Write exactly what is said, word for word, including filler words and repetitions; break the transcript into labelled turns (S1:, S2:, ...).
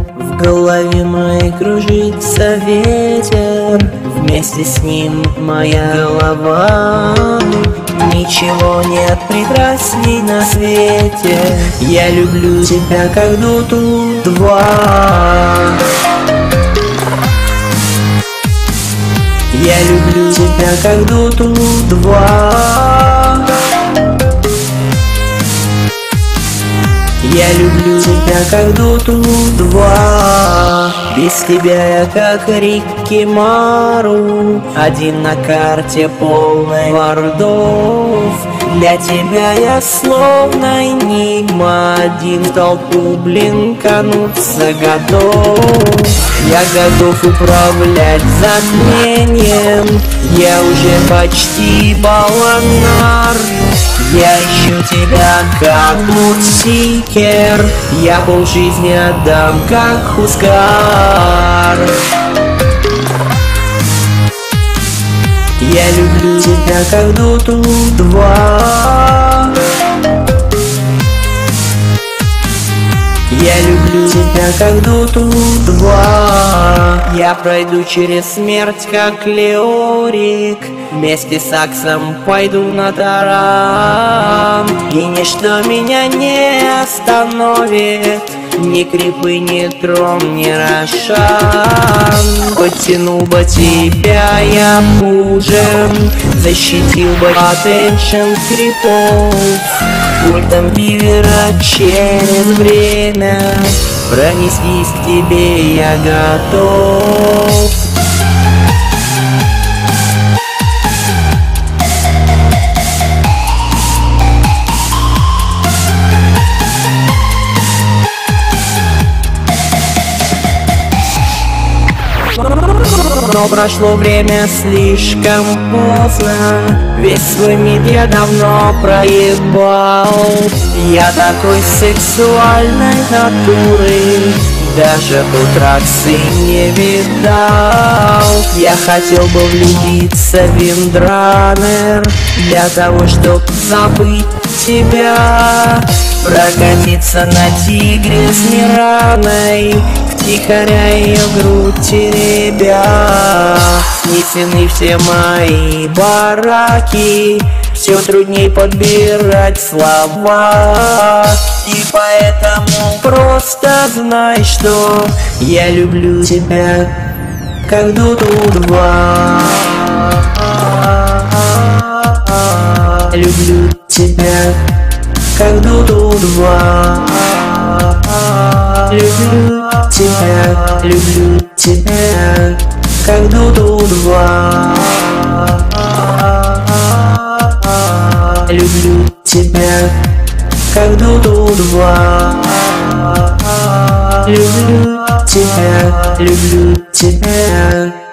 S1: В голове моей кружится ветер, вместе с ним моя голова. Ничего нет прекрасней на свете, я люблю тебя как доту два. Я люблю тебя как доту два. Я люблю тебя как доту два. Без тебя я как Рикки-Мару, один на карте полной вардов. Для тебя я словно энигма, один в толпу блинкануться готов. Я готов управлять затмением, я уже почти баланар. Я ищу тебя как мудсикер, я полжизни отдам как Хускар. Я люблю тебя как доту два. Я люблю тебя как доту два. Я пройду через смерть как Леорик, вместе с Аксом пойду на таран. И ничто меня не остановит, ни крипы, ни тром, ни Рошан. Подтянул бы тебя я хуже, защитил бы attention крипов. Ультом Бивера через время пронестись к тебе я готов. Но прошло время слишком поздно, весь свой мид я давно проебал. Я такой сексуальной натуры даже утраксы не видал. Я хотел бы влюбиться в Виндранер для того, чтоб забыть тебя, прокатиться на тигре с Мираной, втихаря ее грудь теребя. Снесены все мои бараки, все трудней подбирать слова. И поэтому просто знай, что я люблю тебя как доту два. Люблю тебя как доту два. Люблю тебя, люблю тебя как доту два. Люблю тебя как доту два. Люблю тебя, люблю тебя.